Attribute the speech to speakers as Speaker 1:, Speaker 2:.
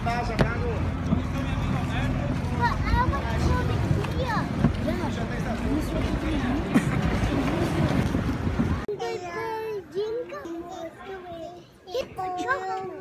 Speaker 1: tá jogando.
Speaker 2: But I want to show the here. Hit the chocolate.